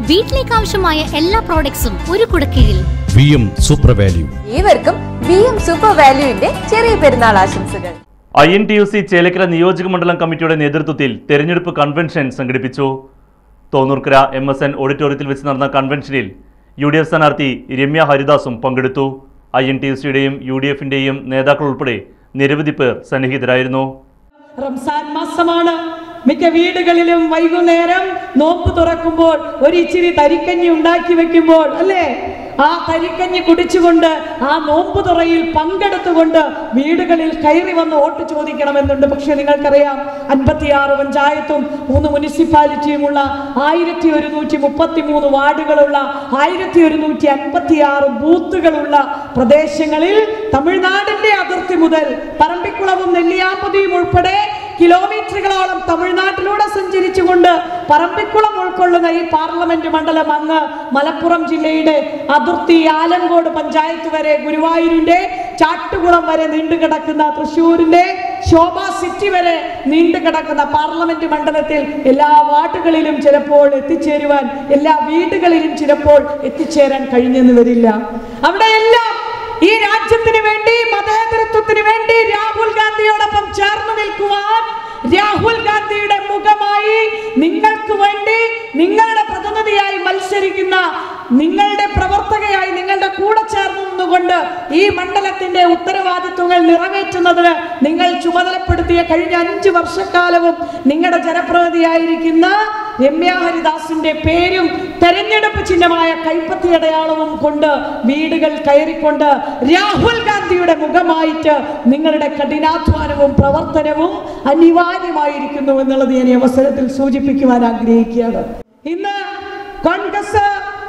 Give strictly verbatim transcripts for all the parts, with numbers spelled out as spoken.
വീട്ടിലേക്ക് ആവശ്യമായ എല്ലാ പ്രോഡക്ട്സും ഒരു കുടക്കീഴിൽ. V M super value. ഏവർക്കും വി എം സൂപ്പർ വാല്യൂവിന്റെ ചെറിയ പെരുന്നാൾ ആശംസകൾ. I N T U C Chelakkara നിയോജക മണ്ഡലം കമ്മിറ്റിയുടെ നേതൃത്വത്തിൽ തെരഞ്ഞെടുപ്പ് കൺവെൻഷൻ സംഘടിപ്പിച്ചു. തോന്നൂർക്കര എം എസ് എൻ ഓഡിറ്റോറിയത്തിൽ വെച്ച് നടന്ന കൺവെൻഷനിൽ യു ഡി എഫ് സ്ഥാനാർത്ഥി രമ്യ ഹരിദാസും പങ്കെടുത്തു. ഐ എൻ ടി യു സിയുടെയും യു ഡി എഫിന്റെയും നേതാക്കൾ ഉൾപ്പെടെ നിരവധി പേർ സന്നിഹിതരായിരുന്നു. റംസാൻ മാസമാണ്. മിക്ക വീടുകളിലും വൈകുന്നേരം നോമ്പ് തുറക്കുമ്പോൾ ഒരു ഇച്ചിരി തരിക്കഞ്ഞി ഉണ്ടാക്കി വെക്കുമ്പോൾ അല്ലേ, ആ തരിക്കഞ്ഞി കുടിച്ചുകൊണ്ട് ആ നോമ്പ് തുറയിൽ പങ്കെടുത്തുകൊണ്ട് വീടുകളിൽ കയറി വന്ന് വോട്ട് ചോദിക്കണമെന്നുണ്ട്. പക്ഷെ നിങ്ങൾക്കറിയാം, അൻപത്തിയാറ് പഞ്ചായത്തും മൂന്ന് മുനിസിപ്പാലിറ്റിയുമുള്ള ആയിരത്തി ഒരുന്നൂറ്റി മുപ്പത്തി മൂന്ന് വാർഡുകളുള്ള ആയിരത്തി ഒരുന്നൂറ്റി അൻപത്തി ആറ് ബൂത്തുകളുള്ള പ്രദേശങ്ങളിൽ തമിഴ്നാടിന്റെ അതിർത്തി മുതൽ പറമ്പിക്കുളവും നെല്ലിയാമ്പതിയും ഉൾപ്പെടെ കിലോമീറ്ററുകളോളം തമിഴ്നാട്ടിലൂടെ സഞ്ചരിച്ചുകൊണ്ട് പറമ്പിക്കുളം ഉൾക്കൊള്ളുന്ന ഈ പാർലമെന്റ് മണ്ഡലം അങ്ങ് മലപ്പുറം ജില്ലയുടെ അതിർത്തി ആലങ്കോട് പഞ്ചായത്ത് വരെ, ഗുരുവായൂരിന്റെ ചാട്ടുകുളം വരെ നീണ്ടുകിടക്കുന്ന, തൃശ്ശൂരിന്റെ ശോഭ സിറ്റി വരെ നീണ്ടുകിടക്കുന്ന പാർലമെന്റ് മണ്ഡലത്തിൽ എല്ലാ വാർഡുകളിലും ചിലപ്പോൾ എത്തിച്ചേരുവാൻ, എല്ലാ വീടുകളിലും ചിലപ്പോൾ എത്തിച്ചേരാൻ കഴിഞ്ഞെന്ന് വരില്ല. അവിടെയെല്ലാം ഈ രാജ്യത്തിന് വേണ്ടി, മതേതരത്വത്തിന് വേണ്ടി രാഹുൽ ഗാന്ധിയോടൊപ്പം ചേർന്ന് നിൽക്കുവാൻ, രാഹുൽ ഗാന്ധിയുടെ മുഖമായി നിങ്ങൾക്ക് വേണ്ടി നിങ്ങളുടെ പ്രതിനിധിയായി മത്സരിക്കുന്ന, നിങ്ങളുടെ പ്രവർത്തകയായി നിങ്ങളുടെ കൂടെ ചേർന്ന് നിന്നുകൊണ്ട് ഈ മണ്ഡലത്തിന്റെ ഉത്തരവാദിത്വങ്ങൾ നിറവേറ്റുന്നതിന് നിങ്ങൾ ചുമതലപ്പെടുത്തിയ കഴിഞ്ഞ അഞ്ചു വർഷക്കാലവും നിങ്ങളുടെ ജനപ്രതിനിധിയായിരിക്കുന്ന രമ്യ ഹരിദാസിന്റെ പേരും തെരഞ്ഞെടുപ്പ് ചിഹ്നമായ കൈപ്പത്തി അടയാളവും കൊണ്ട് വീടുകൾ കയറിക്കൊണ്ട് രാഹുൽ ഗാന്ധിയുടെ മുഖമായിട്ട് നിങ്ങളുടെ കഠിനാധ്വാനവും പ്രവർത്തനവും അനിവാര്യമായിരിക്കുന്നു എന്നുള്ളത് ഞാൻ ഈ അവസരത്തിൽ സൂചിപ്പിക്കുവാൻ ആഗ്രഹിക്കുകയാണ്. ഇന്ന് കോൺഗ്രസ്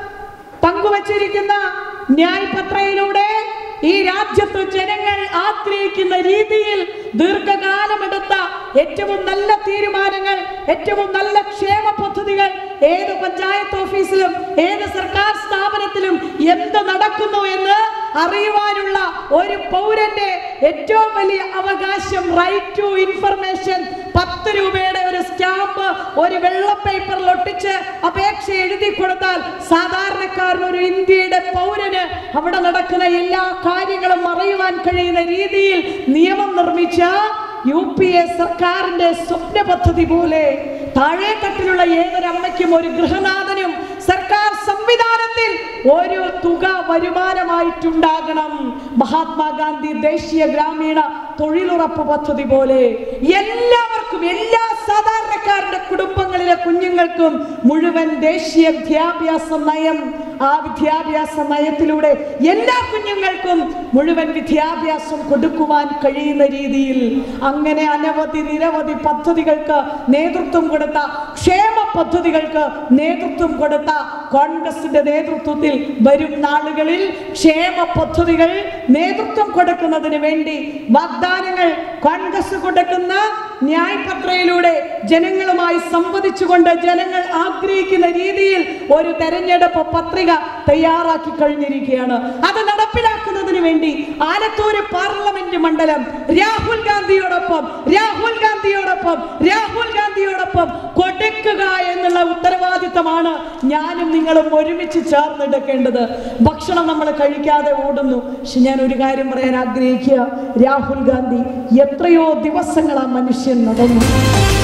പങ്കുവച്ചിരിക്കുന്ന ന്യായപത്രയിലൂടെ ഈ രാജ്യത്ത് ജനങ്ങൾ ആഗ്രഹിക്കുന്ന രീതിയിൽ ദീർഘകാലമെടുത്ത ഏറ്റവും നല്ല തീരുമാനങ്ങൾ, ഏറ്റവും നല്ല ക്ഷേമ പദ്ധതികൾ ഏത് പഞ്ചായത്ത് ഓഫീസിലും ഏത് സർക്കാർ സ്ഥാപനത്തിലും എന്ത് നടക്കുന്നു എന്ന് അറിയുവാനുള്ള ഒരു പൗരന്റെ ഏറ്റവും വലിയ അവകാശം, റൈറ്റ് ടു ഇൻഫർമേഷൻ, പത്ത് രൂപയുടെ ഒരു സ്റ്റാമ്പ് ഒരു വെള്ള പേപ്പറിൽ ഒട്ടിച്ച് അപേക്ഷ എഴുതി കൊടുത്താൽ സാധാരണക്കാരൻ, ഒരു ഇന്ത്യയുടെ പൗരന് അവിടെ നടക്കുന്ന എല്ലാ കാര്യങ്ങളും അറിയുവാൻ കഴിയുന്ന രീതിയിൽ നിയമം നിർമ്മിച്ച യു പി എ സർക്കാരിന്റെ സ്വപ്ന പദ്ധതി പോലെ താഴേത്തട്ടിലുള്ള ഏതൊരമ്മയ്ക്കും ഒരു ഗൃഹനാഥനും സർക്കാർ സംവിധാനത്തിൽ ഒരു തുക വരുമാനമായിട്ടുണ്ടാകണം. മഹാത്മാഗാന്ധി ദേശീയ ഗ്രാമീണ തൊഴിലുറപ്പ് പദ്ധതി പോലെ എല്ലാവർക്കും, എല്ലാ സാധാരണക്കാരുടെ കുടുംബങ്ങളിലെ കുഞ്ഞുങ്ങൾക്കും മുഴുവൻ ദേശീയ വിദ്യാഭ്യാസ നയം, ആ വിദ്യാഭ്യാസ നയത്തിലൂടെ എല്ലാ കുഞ്ഞുങ്ങൾക്കും മുഴുവൻ വിദ്യാഭ്യാസം കൊടുക്കുവാൻ കഴിയുന്ന രീതിയിൽ അങ്ങനെ അനവധി നിരവധി പദ്ധതികൾക്ക് നേതൃത്വം കൊടുത്ത, ക്ഷേമ പദ്ധതികൾക്ക് നേതൃത്വം കൊടുത്ത കോൺഗ്രസിന്റെ നേതൃത്വത്തിൽ വരും നാളുകളിൽ ക്ഷേമ പദ്ധതികൾ നേതൃത്വം കൊടുക്കുന്നതിന് വേണ്ടി വാഗ്ദാനങ്ങൾ കോൺഗ്രസ് കൊടുക്കുന്ന ന്യായപത്രയിലൂടെ ജനങ്ങളുമായി സംവദിച്ചുകൊണ്ട് ജനങ്ങൾ ആഗ്രഹിക്കുന്ന രീതിയിൽ ഒരു തെരഞ്ഞെടുപ്പ് പത്രിക തയ്യാറാക്കി കഴിഞ്ഞിരിക്കുകയാണ്. അത് നടപ്പിലാക്കുന്നതിന് വേണ്ടി ആലത്തൂര് പാർലമെന്റ് മണ്ഡലം രാഹുൽ ഗാന്ധിയോടൊപ്പം രാഹുൽ ഗാന്ധിയോടൊപ്പം രാഹുൽ ഗാന്ധിയോടൊപ്പം കൊടുക്കുക എന്നുള്ള ഉത്തരവാദിത്തമാണ് ഞാനും നിങ്ങളും ഒരുമിച്ച് ചേർന്നെടുക്കേണ്ടത്. ഭക്ഷണം നമ്മൾ കഴിക്കാതെ ഓടുന്നു. പക്ഷെ ഞാൻ ഒരു കാര്യം പറയാൻ ആഗ്രഹിക്കുക, രാഹുൽ ഗാന്ധി എത്രയോ ദിവസങ്ങൾ ആ മനുഷ്യൻ നടന്നു.